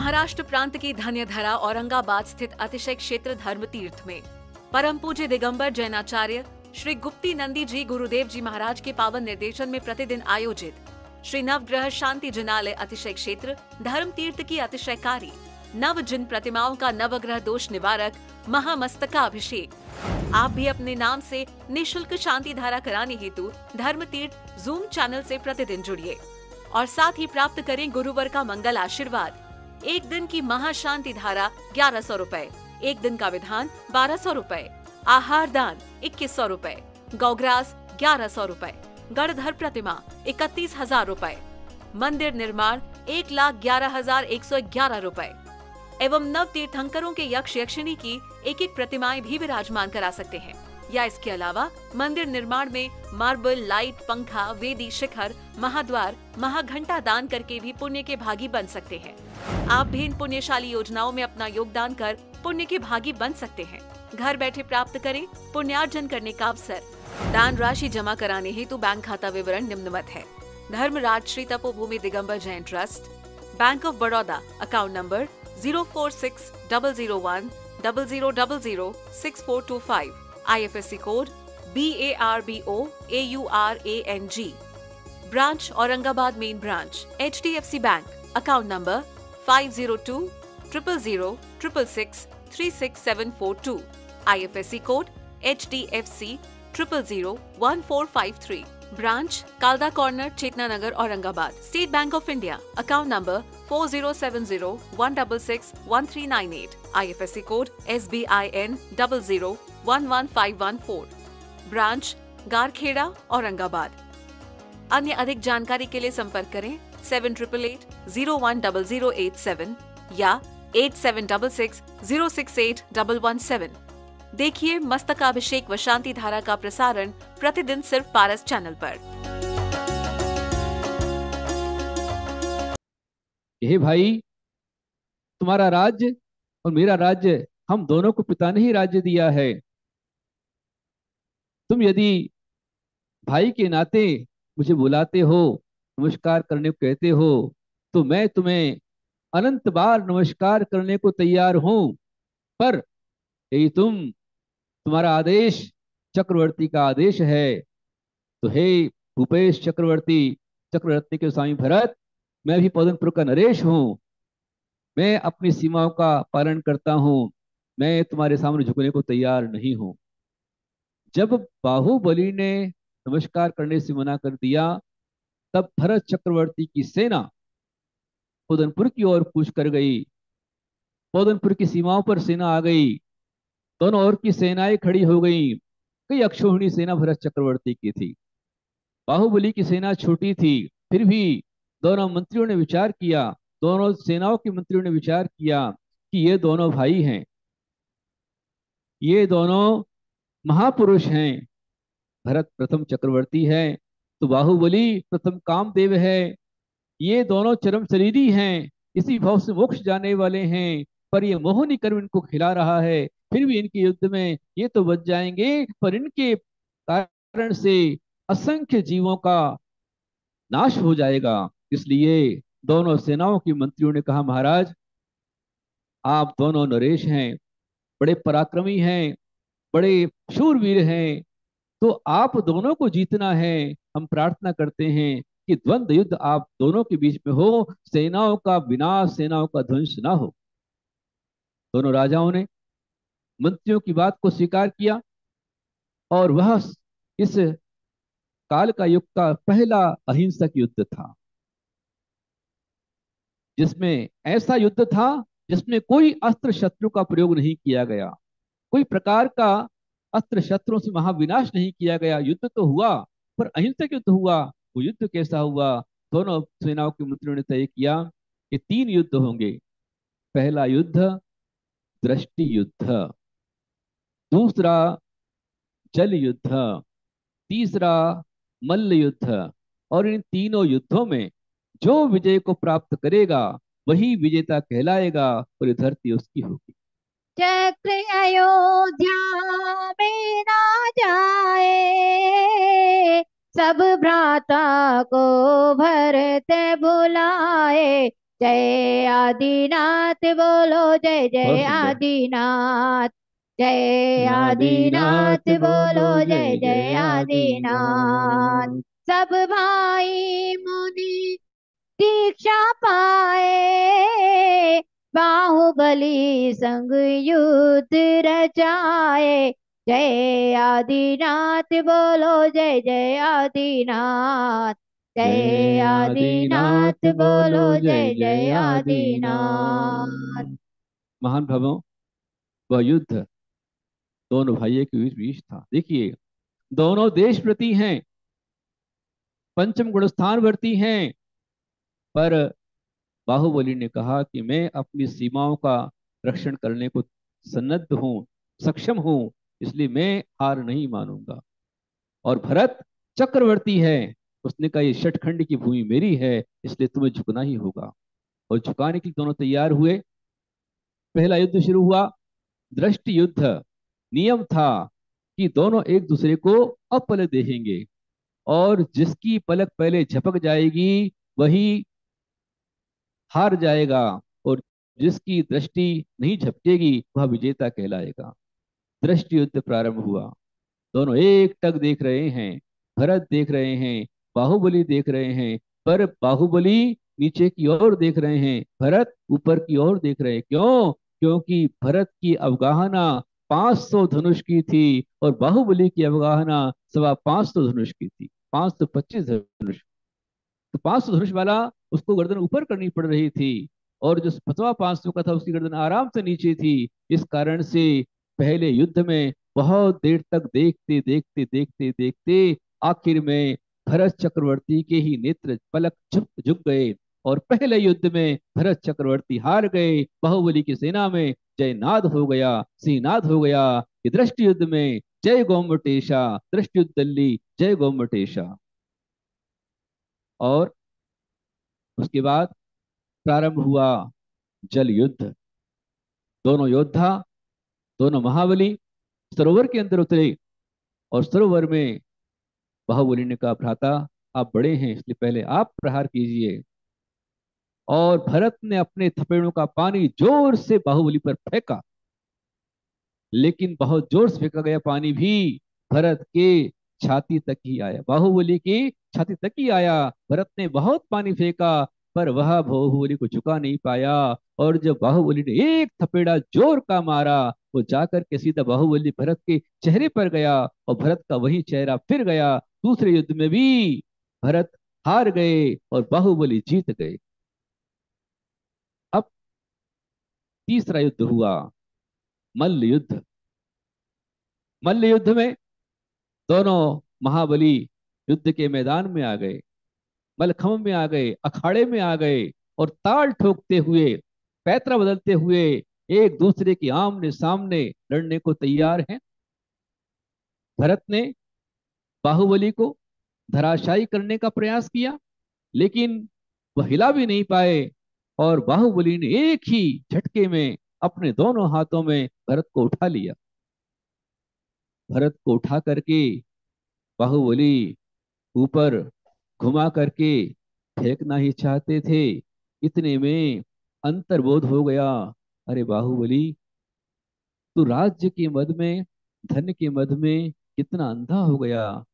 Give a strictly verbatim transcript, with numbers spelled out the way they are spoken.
महाराष्ट्र प्रांत की धन्यधरा औरंगाबाद स्थित अतिशय क्षेत्र धर्म तीर्थ में परम पूज्य दिगंबर जैनाचार्य श्री गुप्ती नंदी जी गुरुदेव जी महाराज के पावन निर्देशन में प्रतिदिन आयोजित श्री नवग्रह शांति जिनालय अतिशय क्षेत्र धर्म तीर्थ की अतिशयकारी नव जिन प्रतिमाओं का नवग्रह दोष निवारक महामस्तकाभिषेक। आप भी अपने नाम से निशुल्क शांति धारा कराने हेतु धर्म तीर्थ जूम चैनल से प्रतिदिन जुड़िए और साथ ही प्राप्त करें गुरुवर का मंगल आशीर्वाद। एक दिन की महाशांति धारा ग्यारह सौ रूपए, एक दिन का विधान बारह सौ रूपए, आहार दान इक्कीस सौ रूपए, गौग्रास ग्यारह सौ रूपए, गणधर प्रतिमा इकतीस हजार रूपए, मंदिर निर्माण एक लाख ग्यारह हजार एक सौ ग्यारह रूपए एवं नव तीर्थंकरों के यक्ष यक्षिणी की एक एक प्रतिमाएं भी विराजमान करा सकते हैं। या इसके अलावा मंदिर निर्माण में मार्बल, लाइट, पंखा, वेदी, शिखर, महाद्वार, महाघंटा दान करके भी पुण्य के भागी बन सकते हैं। आप भी इन पुण्यशाली योजनाओं में अपना योगदान कर पुण्य के भागी बन सकते हैं। घर बैठे प्राप्त करें पुण्यार्जन करने का अवसर। दान राशि जमा कराने हेतु बैंक खाता विवरण निम्नवत है। Dharmaraj Shri Tapobhumi Digambar Jain trust, bank of Baroda, account number zero four six double zero one double zero double zero six four two five, I F S C code B A R B O A U R A N G, branch Aurangabad main branch, H D F C bank, account number five zero two triple zero triple six three six seven four two, I F S C code H D F C triple zero one four five three, branch Kalda corner, Chetna Nagar, Aurangabad, state bank of India, account number four zero seven zero one double six one three nine eight, I F S C code S B I N double zero one one five one four, branch Garkheda, Aurangabad. अन्य अधिक जानकारी के लिए संपर्क करें seven triple eight zero one double zero eight seven या eight seven double six zero six eight double one seven. देखिए मस्तकाभिषेक व शांति धारा का प्रसारण प्रतिदिन सिर्फ पारस चैनल पर। हे भाई, तुम्हारा राज्य और मेरा राज्य, हम दोनों को पिता ने ही राज्य दिया है। तुम यदि भाई के नाते मुझे बुलाते हो, नमस्कार करने को कहते हो, तो मैं तुम्हें अनंत बार नमस्कार करने को तैयार हूं। पर यदि तुम तुम्हारा आदेश चक्रवर्ती का आदेश है, तो हे भूपेश चक्रवर्ती, चक्रवर्ती के स्वामी भरत, मैं भी पौधनपुर का नरेश हूँ। मैं अपनी सीमाओं का पालन करता हूँ। मैं तुम्हारे सामने झुकने को तैयार नहीं हूँ। जब बाहुबली ने नमस्कार करने से मना कर दिया, तब भरत चक्रवर्ती की सेना पौधनपुर की ओर कूच कर गई। पौधनपुर की सीमाओं पर सेना आ गई। दोनों ओर की सेनाएं खड़ी हो गई। कई अक्षोहिणी सेना भरत चक्रवर्ती की थी। बाहुबली की सेना छोटी थी, फिर भी दोनों मंत्रियों ने विचार किया, दोनों सेनाओं के मंत्रियों ने विचार किया कि ये दोनों भाई हैं, ये दोनों महापुरुष हैं। भरत प्रथम चक्रवर्ती है तो बाहुबली प्रथम कामदेव है। ये दोनों चरम शरीरी हैं, इसी भाव से मोक्ष जाने वाले हैं। पर ये मोहिनी कर्म इनको खिला रहा है। फिर भी इनके युद्ध में ये तो बच जाएंगे, पर इनके कारण से असंख्य जीवों का नाश हो जाएगा। इसलिए दोनों सेनाओं के मंत्रियों ने कहा, महाराज आप दोनों नरेश हैं, बड़े पराक्रमी हैं, बड़े शूरवीर हैं, तो आप दोनों को जीतना है। हम प्रार्थना करते हैं कि द्वंद्व युद्ध आप दोनों के बीच में हो, सेनाओं का विनाश, सेनाओं का ध्वंस ना हो। दोनों राजाओं ने मंत्रियों की बात को स्वीकार किया और वह इस काल का युग का पहला अहिंसक युद्ध था, जिसमें ऐसा युद्ध था जिसमें कोई अस्त्र शत्रु का प्रयोग नहीं किया गया, कोई प्रकार का अस्त्र शत्रुओं से महाविनाश नहीं किया गया। युद्ध तो हुआ, पर अहिंसक युद्ध हुआ। वो युद्ध कैसा हुआ? दोनों सेनाओं के मंत्रियों ने तय किया कि तीन युद्ध होंगे। पहला युद्ध दृष्टि युद्ध, दूसरा जल युद्ध, तीसरा मल्ल युद्ध। और इन तीनों युद्धों में जो विजय को प्राप्त करेगा वही विजेता कहलाएगा और ये धरती उसकी होगी। चक्र अयोध्या में ना जाए, सब भ्राता को भरत बुलाए। जय आदिनाथ बोलो जय जय बहुत सुंदर। आदिनाथ। जय आदिनाथ बोलो जय जय आदिनाथ। सब भाई मुनि दीक्षा पाए, बाहुबली संग युद्ध रचाए। जय आदिनाथ बोलो जय जय आदिनाथ। जय जय आदिनाथ आदिनाथ बोलो बोलो जय जय जय जय आदिनाथ। आदिनाथ। महान भवों, वह युद्ध दोनों भाइयों के बीच बीच था। देखिए, दोनों देश प्रति हैं, पंचम गुण स्थान वर्ती हैं, पर बाहुबली ने कहा कि मैं अपनी सीमाओं का रक्षण करने को सन्नद्ध हूं, सक्षम हूं, इसलिए मैं हार नहीं मानूंगा। और भरत चक्रवर्ती है, उसने कहा ये शतखंड की भूमि मेरी है, इसलिए तुम्हें झुकना ही होगा। और झुकाने के लिए दोनों तैयार हुए। पहला युद्ध शुरू हुआ, दृष्टि युद्ध। नियम था कि दोनों एक दूसरे को अपल देखेंगे, और जिसकी पलक पहले झपक जाएगी वही हार जाएगा, और जिसकी दृष्टि नहीं झपकेगी वह विजेता कहलाएगा। दृष्टि युद्ध प्रारंभ हुआ। दोनों एक टक देख रहे हैं, भरत देख रहे हैं, बाहुबली देख रहे हैं, पर बाहुबली नीचे की ओर देख रहे हैं, भरत ऊपर की ओर देख रहे हैं। क्यों? क्योंकि भरत की अवगाहना पांच सौ धनुष की थी, और बाहुबली की अवगाहना सवा पांच सौ धनुष की थी, पांच सौ पच्चीस धनुष। तो पांच सौ धनुष वाला, उसको गर्दन ऊपर करनी पड़ रही थी, और जो फतवा पांच सौ का था उसकी गर्दन आराम से नीचे थी। इस कारण से पहले युद्ध में बहुत देर तक देखते देखते देखते देखते आखिर में भरत चक्रवर्ती के ही नेत्र पलक झुक झुक गए, और पहले युद्ध में भरत चक्रवर्ती हार गए। बाहुबली की सेना में जयनाद हो गया, सिंहनाद हो गया। कि दृष्टि युद्ध में जय गोमटेशा, दृष्टि युद्ध दल्ली जय गोमटेशा। और उसके बाद प्रारंभ हुआ जल युद्ध। दोनों योद्धा, दोनों महाबली सरोवर के अंदर उतरे, और सरोवर में बाहुबली ने कहा, भ्राता आप बड़े हैं इसलिए पहले आप प्रहार कीजिए। और भरत ने अपने थपेड़ों का पानी जोर से बाहुबली पर फेंका, लेकिन बहुत जोर से फेंका गया पानी भी भरत के छाती तक ही आया, बाहुबली की छाती तक ही आया। भरत ने बहुत पानी फेंका, पर वह बाहुबली को झुका नहीं पाया। और जब बाहुबली ने एक थपेड़ा जोर का मारा, वो जाकर के सीधा बाहुबली भरत के चेहरे पर गया, और भरत का वही चेहरा फिर गया। दूसरे युद्ध में भी भरत हार गए और बाहुबली जीत गए। अब तीसरा युद्ध हुआ, मल्ल युद्ध। मल्ल युद्ध में दोनों महाबली युद्ध के मैदान में आ गए, मलखम में आ गए, अखाड़े में आ गए, और ताल ठोकते हुए, पैतरा बदलते हुए एक दूसरे के आमने सामने लड़ने को तैयार हैं। भरत ने बाहुबली को धराशायी करने का प्रयास किया, लेकिन वह हिला भी नहीं पाए, और बाहुबली ने एक ही झटके में अपने दोनों हाथों में भरत को उठा लिया। भरत को उठा करके बाहुबली ऊपर घुमा करके फेंकना ही चाहते थे। इतने में अंतर्बोध हो गया, अरे बाहुबली, तू राज्य के मद में, धन के मद में कितना अंधा हो गया।